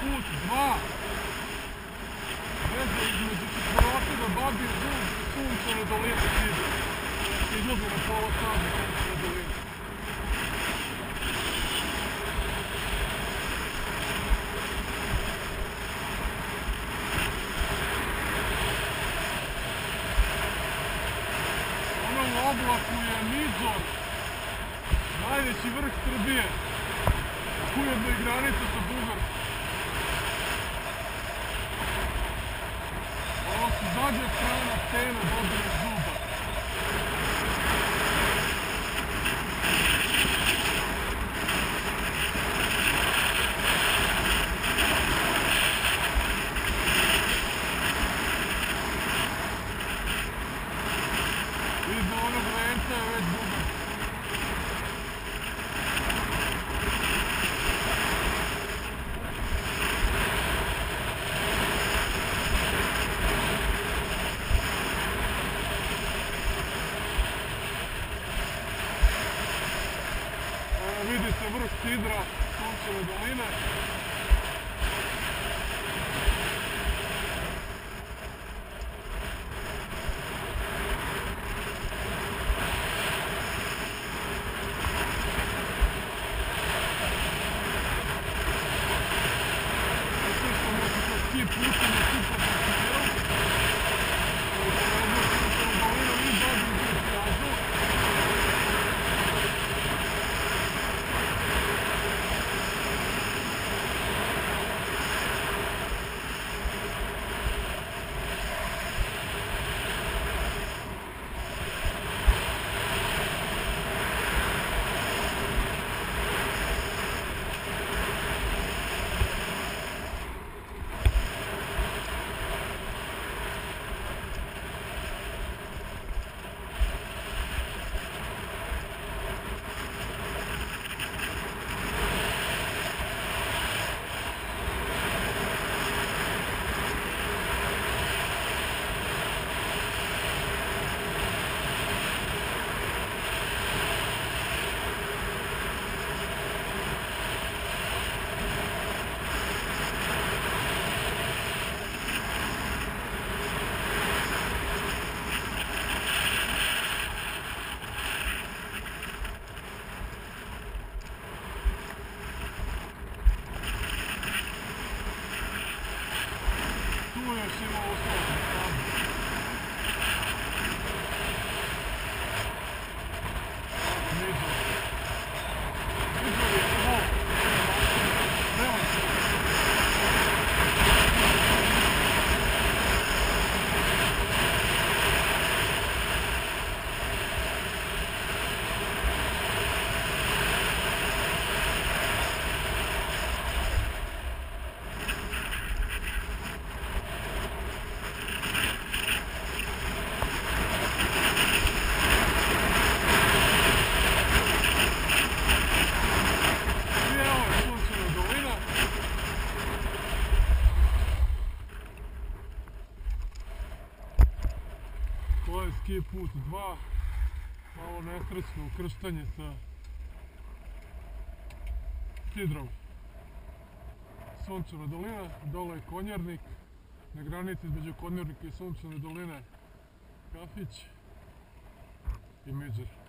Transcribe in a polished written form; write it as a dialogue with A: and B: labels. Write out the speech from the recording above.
A: put 2. Veza između četvoroseda Babije Zub i Sunčane doline Sidra. Izlazi na pola sata Sunčane doline. Ono u oblaku je Nizor, najveći vrh Srbije, ujedno i granica sa Bugarskom. Ovo su zadnja strana stena Babijeg Zuba. Iza onog venca je već Bugarska. Vidi se vrh Sidra, Sunčane doline. Sve što može sa ski putem je super potencijal. Sunčane doline i Babji Zub kažu. Još ima uslovno tamo. Nizor. Nizor je smol. Nema se. Ovo je ski put 2, malo nesrećno ukrštanje sa Sidrom. Sunčana dolina, dole je Konjarnik, na granici između Konjarnika i Sunčane doline kafić i Midžer.